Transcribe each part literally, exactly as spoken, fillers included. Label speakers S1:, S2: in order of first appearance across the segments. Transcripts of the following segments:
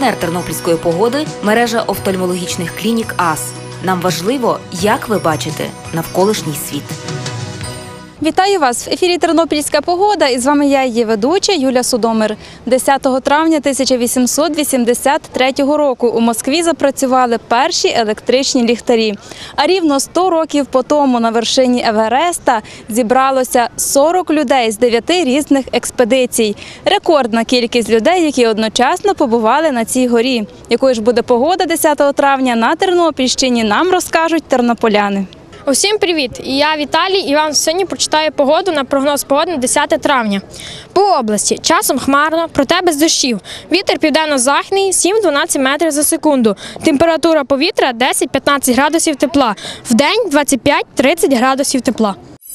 S1: Партнер тернопільської погоди – мережа офтальмологічних клінік АС. Нам важливо, як ви бачите навколишній світ.
S2: Вітаю вас! В ефірі «Тернопільська погода» і з вами я, її ведуча Юля Судомир. десятого травня тисяча вісімсот вісімдесят третього року у Москві запрацювали перші електричні ліхтарі. А рівно сто років по тому на вершині Евереста зібралося сорок людей з дев'яти різних експедицій. Рекордна кількість людей, які одночасно побували на цій горі. Якою ж буде погода десятого травня на Тернопільщині, нам розкажуть тернополяни.
S3: Усім привіт! Я Віталій і вам сьогодні прочитаю погоду на прогноз погоди на десяте травня. По області часом хмарно, проте без дощів. Вітер південно-західний сім-дванадцять метрів за секунду. Температура повітря десять-п'ятнадцять градусів тепла. Вдень двадцять п'ять-тридцять градусів тепла.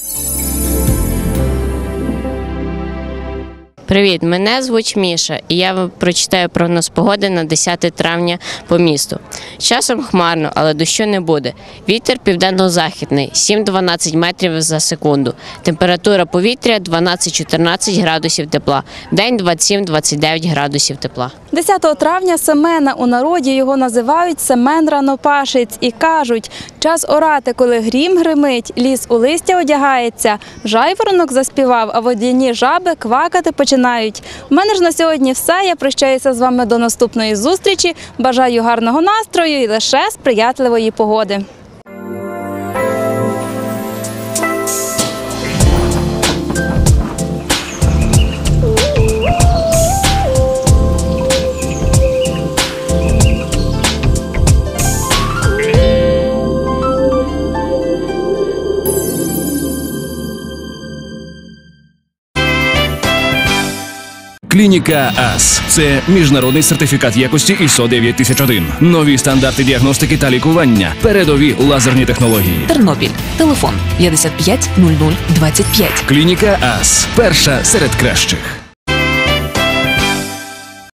S4: Привіт, мене звуть Міша, і я вам прочитаю прогноз погоди на десяте травня по місту. Часом хмарно, але дощу не буде. Вітер південно-західний сім-дванадцять метрів за секунду. Температура повітря дванадцять-чотирнадцять градусів тепла. День двадцять сім-двадцять дев'ять градусів тепла.
S2: десятого травня Семена, у народі його називають Семен Ранопашець і кажуть: час орати, коли грім гримить, ліс у листя одягається, жайворонок заспівав, а водяні жаби квакати починають. У мене ж на сьогодні все. Я прощаюся з вами до наступної зустрічі. Бажаю гарного настрою і лише сприятливої погоди.
S5: Клініка АС – це міжнародний сертифікат якості ай ес о дев'ять тисяч один. Нові стандарти діагностики та лікування. Передові лазерні технології.
S1: Тернопіль. Телефон п'ятдесят п'ять нуль нуль двадцять п'ять.
S5: Клініка АС – перша серед кращих.